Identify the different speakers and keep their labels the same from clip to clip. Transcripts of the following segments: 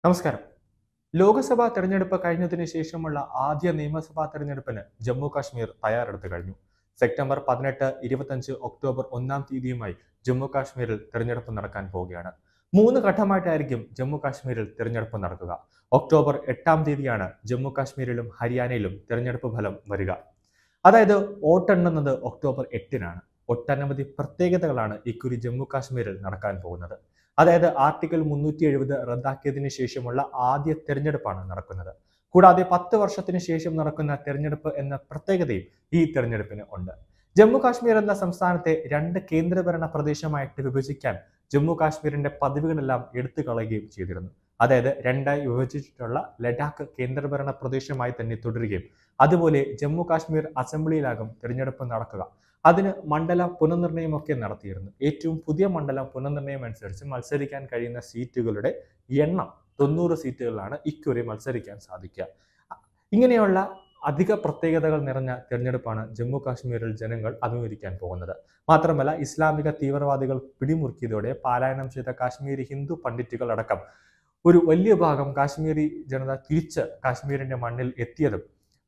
Speaker 1: നമസ്കാരം. ലോക്സഭാ തെരഞ്ഞെടുപ്പ് കഴിഞ്ഞതിന് ശേഷമുള്ള ആദ്യ നിയമസഭാ തെരഞ്ഞെടുപ്പിന് ജമ്മു കാശ്മീർ തയ്യാറെടുത്തു കഴിഞ്ഞു. സെപ്റ്റംബർ 18, 25, ഒക്ടോബർ 1 തീയതിയുമായി ജമ്മു കാശ്മീരിൽ തെരഞ്ഞെടുപ്പ് നടക്കാൻ പോവുകയാണ്. 3 ഘട്ടമായിട്ടായിരിക്കും ജമ്മു കാശ്മീരിൽ തെരഞ്ഞെടുപ്പ് നടക്കുക. ഒക്ടോബർ 8 തീയതിയാണ് ജമ്മു കാശ്മീരിലും ഹരിയാനയിലും തെരഞ്ഞെടുപ്പ് ഫലം വരിക. അതായത് വോട്ടെണ്ണുന്നത് ഒക്ടോബർ 8-നാണ്. ഒട്ടനവധി പ്രത്യേകതകളാണ് ഇക്കുറി ജമ്മു കാശ്മീരിൽ നടക്കാൻ പോകുന്നത്. അതായത് ആർട്ടിക്കിൾ 370 റദ്ദാക്കിയതിനു ശേഷമുള്ള ആദ്യ തെരഞ്ഞെടുപ്പാണ് നടക്കുന്നത്. കൂടാതെ 10 വർഷത്തിന് ശേഷം നടക്കുന്ന തെരഞ്ഞെടുപ്പ് എന്ന പ്രത്യേകതയും ഈ തെരഞ്ഞെടുപ്പിന് ഉണ്ട്. ജമ്മു കാശ്മീർ എന്ന സംസ്ഥാനത്തെ 2 കേന്ദ്രഭരണ പ്രദേശമായിട്ട് വിഭജിക്കാൻ ജമ്മു കാശ്മീരിന്റെ പദവികളെല്ലാം എടുത്തു കളയുകയും ചെയ്തിരുന്നു. അതായത് 2ആയി വിഭജിച്ചിട്ടുള്ള ലഡാക്ക് കേന്ദ്രഭരണ പ്രദേശമായി തന്നെ തുടരുകയും അതുപോലെ ജമ്മു കാശ്മീർ അസംബ്ലിയിലാകും തെരഞ്ഞെടുപ്പ് നടക്കുക. അതിന് മണ്ഡല പുനർനിർണയമൊക്കെ നടത്തിയിരുന്നു. ഏറ്റവും പുതിയ മണ്ഡലം പുനർനിർണയം അനുസരിച്ച് മത്സരിക്കാൻ കഴിയുന്ന സീറ്റുകളുടെ എണ്ണം 90 സീറ്റുകളിലാണ് ഇക്കുറി മത്സരിക്കാൻ സാധിക്കുക. ഇങ്ങനെയുള്ള അധിക പ്രത്യേകതകൾ നിറഞ്ഞ തെരഞ്ഞെടുപ്പാണ് ജമ്മു കാശ്മീരിൽ ജനങ്ങൾ അഭിമുഖീകരിക്കാൻ പോകുന്നത്. മാത്രമല്ല, ഇസ്ലാമിക തീവ്രവാദികൾ പിടിമുറുക്കിയതോടെ പലായനം ചെയ്ത കാശ്മീരി ഹിന്ദു പണ്ഡിറ്റുകൾ അടക്കം ഒരു വലിയ ഭാഗം കാശ്മീരി ജനത തിരിച്ച് കാശ്മീരിന്റെ മണ്ണിൽ എത്തിയതും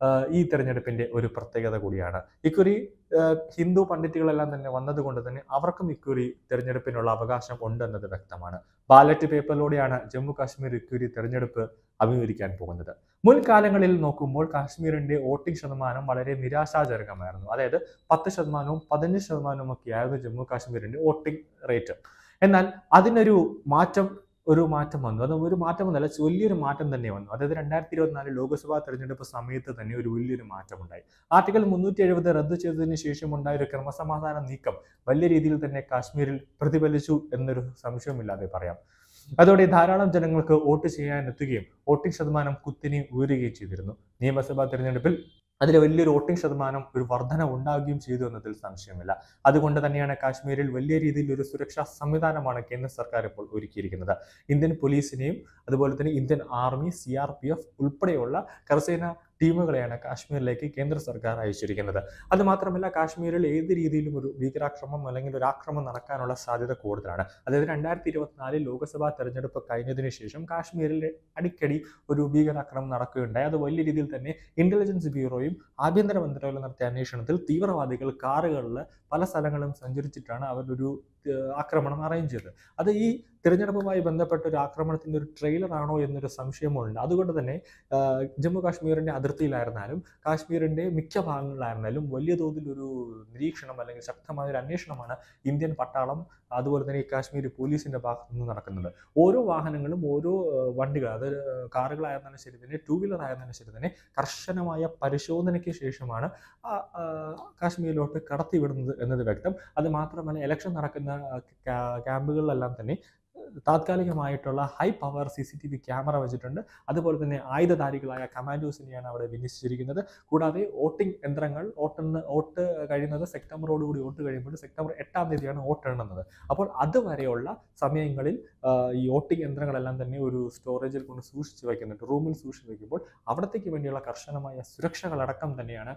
Speaker 1: ഈ തെരഞ്ഞെടുപ്പിന്റെ ഒരു പ്രത്യേകത കൂടിയാണ്. ഇക്കുറി ഹിന്ദു പണ്ഡിറ്റുകളെല്ലാം തന്നെ വന്നതുകൊണ്ട് തന്നെ അവർക്കും ഇക്കുറി തെരഞ്ഞെടുപ്പിനുള്ള അവകാശം ഉണ്ടെന്നത് വ്യക്തമാണ്. ബാലറ്റ് പേപ്പറിലൂടെയാണ് ജമ്മു കാശ്മീർ ഇക്കുറി തെരഞ്ഞെടുപ്പ് അഭിമുഖീകരിക്കാൻ പോകുന്നത്. മുൻകാലങ്ങളിൽ നോക്കുമ്പോൾ കാശ്മീരിന്റെ വോട്ടിംഗ് ശതമാനം വളരെ നിരാശാജനകമായിരുന്നു. അതായത് 10%, 15% ഒക്കെയായിരുന്നു ജമ്മു കാശ്മീരിന്റെ വോട്ടിംഗ് റേറ്റ്. എന്നാൽ അതിനൊരു മാറ്റം വന്നു. അത് ഒരു മാറ്റമൊന്നുമല്ല, വലിയൊരു മാറ്റം തന്നെ വന്നു. അതായത് 2024 ലോക്സഭാ തെരഞ്ഞെടുപ്പ് സമയത്ത് തന്നെ ഒരു വലിയൊരു മാറ്റമുണ്ടായി. ആർട്ടിക്കിൾ 370 റദ്ദു ചെയ്തതിന് ശേഷം ഉണ്ടായ ഒരു ക്രമസമാധാന നീക്കം വലിയ രീതിയിൽ തന്നെ കാശ്മീരിൽ പ്രതിഫലിച്ചു എന്നൊരു സംശയമില്ലാതെ പറയാം. അതോടെ ധാരാളം ജനങ്ങൾക്ക് വോട്ട് ചെയ്യാൻ എത്തുകയും വോട്ടിംഗ് ശതമാനം കുത്തിനെ ഉയരുകയും ചെയ്തിരുന്നു. നിയമസഭാ തെരഞ്ഞെടുപ്പിൽ അതിൽ വലിയൊരു വോട്ടിംഗ് ശതമാനം ഒരു വർധന ഉണ്ടാവുകയും ചെയ്തു എന്നതിൽ സംശയമില്ല. അതുകൊണ്ട് തന്നെയാണ് കാശ്മീരിൽ വലിയ രീതിയിൽ ഒരു സുരക്ഷാ സംവിധാനമാണ് കേന്ദ്ര സർക്കാർ ഇപ്പോൾ ഒരുക്കിയിരിക്കുന്നത്. ഇന്ത്യൻ പോലീസിനെയും അതുപോലെ തന്നെ ഇന്ത്യൻ ആർമി, CRPF ഉൾപ്പെടെയുള്ള കരസേന ടീമുകളെയാണ് കാശ്മീരിലേക്ക് കേന്ദ്ര സർക്കാർ അയച്ചിരിക്കുന്നത്. അത് മാത്രമല്ല, കാശ്മീരിൽ ഏത് രീതിയിലും ഒരു ഭീകരാക്രമണം അല്ലെങ്കിൽ ഒരു ആക്രമണം നടക്കാനുള്ള സാധ്യത കൂടുതലാണ്. അതായത് 2024 ലോക്സഭാ തെരഞ്ഞെടുപ്പ് കഴിഞ്ഞതിന് ശേഷം കാശ്മീരിൽ അടിക്കടി ഒരു ഭീകരാക്രമണം നടക്കുകയുണ്ടായി. അത് വലിയ രീതിയിൽ തന്നെ ഇന്റലിജൻസ് ബ്യൂറോയും ആഭ്യന്തര മന്ത്രാലയം നടത്തിയ അന്വേഷണത്തിൽ തീവ്രവാദികൾ കാറുകളിൽ പല സ്ഥലങ്ങളും സഞ്ചരിച്ചിട്ടാണ് അവരൊരു ആക്രമണം അറേഞ്ച് ചെയ്തത്. അത് ഈ തിരഞ്ഞെടുപ്പുമായി ബന്ധപ്പെട്ട ഒരു ആക്രമണത്തിന്റെ ഒരു ട്രെയിലർ ആണോ എന്നൊരു സംശയമുണ്ട്. അതുകൊണ്ട് തന്നെ ജമ്മു കാശ്മീരിന്റെ അതിർത്തിയിലായിരുന്നാലും കാശ്മീരിന്റെ മിക്ക ഭാഗങ്ങളിലായിരുന്നാലും വലിയ തോതിൽ ഒരു നിരീക്ഷണം അല്ലെങ്കിൽ ശക്തമായ ഒരു അന്വേഷണമാണ് ഇന്ത്യൻ പട്ടാളം അതുപോലെ തന്നെ ഈ കാശ്മീരി പോലീസിന്റെ ഭാഗത്തു നിന്ന് നടക്കുന്നത്. ഓരോ വാഹനങ്ങളും ഓരോ വണ്ടികൾ, അത് കാറുകളായിരുന്നാലും ശരി തന്നെ, 2 വീലർ ആയിരുന്നാലും ശരി തന്നെ കർശനമായ പരിശോധനയ്ക്ക് ശേഷമാണ് കാശ്മീരിലോട്ട് കടത്തിവിടുന്നത് എന്നത് വ്യക്തം. അത് മാത്രമല്ല, ഇലക്ഷൻ നടക്കുന്ന ക്യാമ്പുകളിലെല്ലാം തന്നെ താത്കാലികമായിട്ടുള്ള ഹൈ പവർ CCTV ക്യാമറ വെച്ചിട്ടുണ്ട്. അതുപോലെ തന്നെ ആയുധധാരികളായ കമാൻഡോസിനെയാണ് അവിടെ വിന്യസിച്ചിരിക്കുന്നത്. കൂടാതെ വോട്ടിംഗ് യന്ത്രങ്ങൾ വോട്ട് കഴിയുന്നത് സെപ്റ്റംബറോടുകൂടി വോട്ട് കഴിയുമ്പോൾ സെപ്റ്റംബർ 8 തീയതിയാണ് വോട്ട് എണ്ണുന്നത്. അപ്പോൾ അതുവരെയുള്ള സമയങ്ങളിൽ ഈ വോട്ടിംഗ് യന്ത്രങ്ങളെല്ലാം തന്നെ ഒരു സ്റ്റോറേജിൽ കൊണ്ട് സൂക്ഷിച്ച് വയ്ക്കുന്നുണ്ട്. റൂമിൽ സൂക്ഷിച്ച് വയ്ക്കുമ്പോൾ അവിടത്തേക്ക് വേണ്ടിയുള്ള കർശനമായ സുരക്ഷകളടക്കം തന്നെയാണ്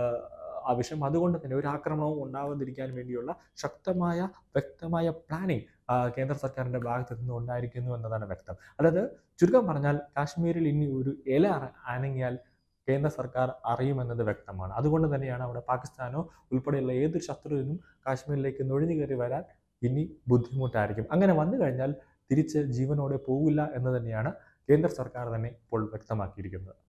Speaker 1: ആവശ്യം. അതുകൊണ്ട് തന്നെ ഒരു ആക്രമണവും ഉണ്ടാവാതിരിക്കാൻ വേണ്ടിയുള്ള ശക്തമായ വ്യക്തമായ പ്ലാനിങ് കേന്ദ്ര സർക്കാരിന്റെ ഭാഗത്തു നിന്ന് ഉണ്ടായിരിക്കുന്നു എന്നതാണ് വ്യക്തം. അതായത് ചുരുക്കം പറഞ്ഞാൽ, കാശ്മീരിൽ ഇനി ഒരു ഇല അനങ്ങിയാൽ കേന്ദ്ര സർക്കാർ അറിയുമെന്നത് വ്യക്തമാണ്. അതുകൊണ്ട് തന്നെയാണ് അവിടെ പാകിസ്ഥാനോ ഉൾപ്പെടെയുള്ള ഏതൊരു ശത്രുവിനും കാശ്മീരിലേക്ക് നുഴഞ്ഞു കയറി വരാൻ ഇനി ബുദ്ധിമുട്ടായിരിക്കും. അങ്ങനെ വന്നു കഴിഞ്ഞാൽ തിരിച്ച് ജീവനോടെ പോകില്ല എന്ന് തന്നെയാണ് കേന്ദ്ര സർക്കാർ തന്നെ ഇപ്പോൾ വ്യക്തമാക്കിയിരിക്കുന്നത്.